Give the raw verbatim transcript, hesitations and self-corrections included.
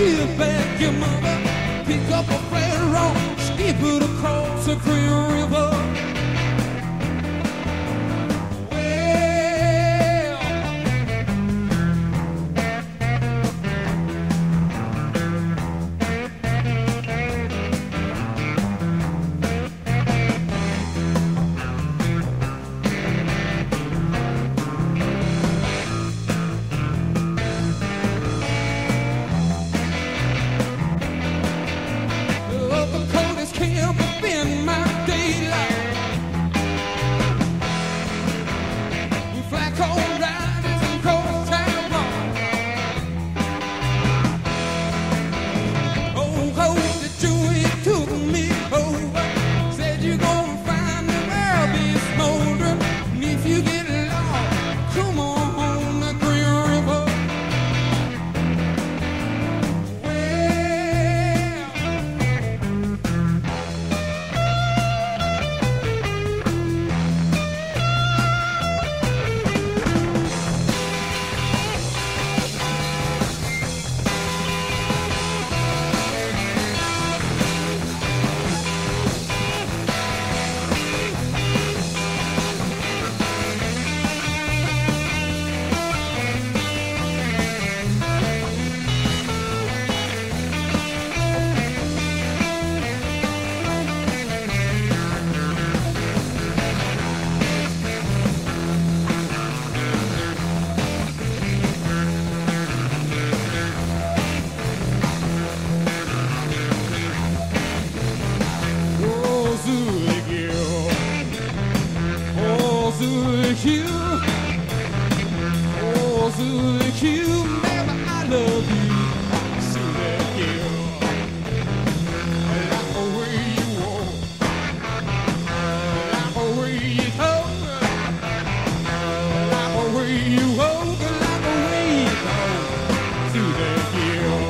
Get back your mother, pick up a flat rock, skip it across the Green River. You, oh, Suzy Q, baby, I love you, Suzy Q. I like the way you walk, I like the way you talk, I like the way you walk, I like the way you talk, Suzy Q.